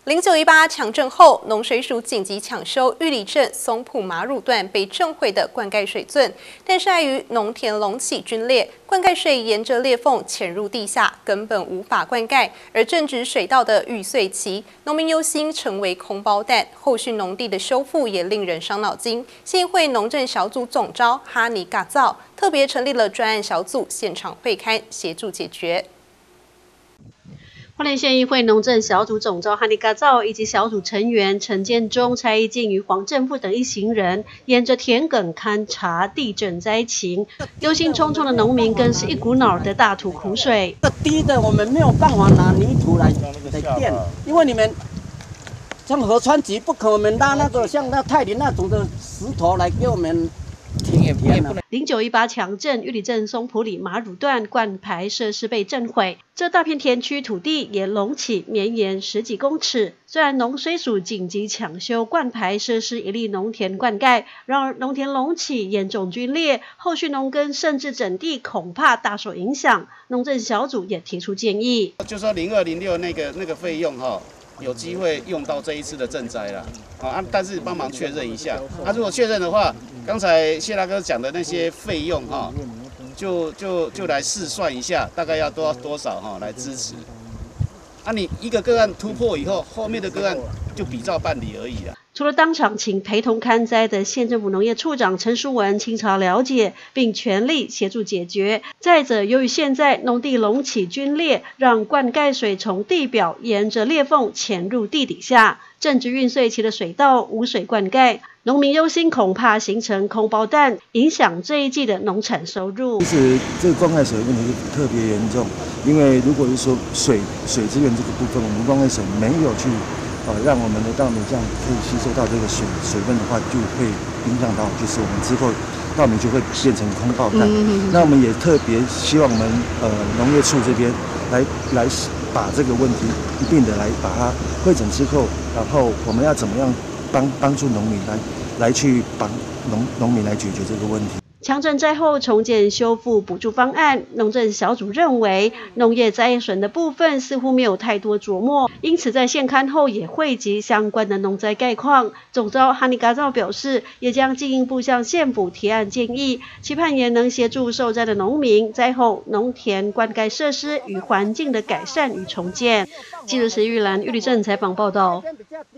0918强震后，农水署紧急抢修玉里镇松浦马乳段被震毁的灌溉水圳，但是碍于农田隆起龟裂，灌溉水沿着裂缝潜入地下，根本无法灌溉。而正值水稻的玉穗期，农民忧心成为空包弹，后续农地的修复也令人伤脑筋。县议会农政小组总召哈尼嘎造特别成立了专案小组，现场会勘协助解决。 花莲县议会农政小组总召哈尼嘎造以及小组成员陈建中、蔡义进与黄正富等一行人，沿着田埂勘察地震灾情，忧心忡忡的农民更是一股脑的大吐苦水。 这低的我们没有办法拿泥土来垫，因为你们像河川局不可能拉那个像那泰林那种的石头来给我们。 0918强震，玉里镇松浦里马乳段灌排设施被震毁，这大片田区土地也隆起，绵延10几公尺。虽然农水署紧急抢修灌排设施，以利农田灌溉，然而农田隆起严重龟裂，后续农耕甚至整地恐怕大受影响。农政小组也提出建议， 就说02、06那个费用有机会用到这一次的赈灾了，但是帮忙确认一下。如果确认的话，刚才谢大哥讲的那些费用就来试算一下，大概要多少来支持。你一个个案突破以后，后面的个案就比照办理而已了。 除了当场请陪同勘灾的县政府农业处长陈淑文清查了解，并全力协助解决。再者，由于现在农地隆起龟裂，让灌溉水从地表沿着裂缝潜入地底下，正值运穗期的水稻无水灌溉，农民忧心恐怕形成空包弹，影响这一季的农产收入。 其实这个灌溉水的问题是特别严重，因为如果是说水资源这个部分，我们灌溉水没有去让我们的稻米这样可以吸收到这个水分的话，就会影响到，就是我们之后稻米就会变成空包弹。那我们也特别希望我们农业处这边来把这个问题一并的来把它汇整之后，然后我们要怎么样帮助农民来去帮农民来解决这个问题。 强震灾后重建修复补助方案，农政小组认为农业灾损的部分似乎没有太多琢磨，因此在现勘后也汇集相关的农灾概况。总召哈尼嘎造表示，也将进一步向县府提案建议，期盼也能协助受灾的农民灾后农田灌溉设施与环境的改善与重建。记者石玉兰玉里镇采访报道。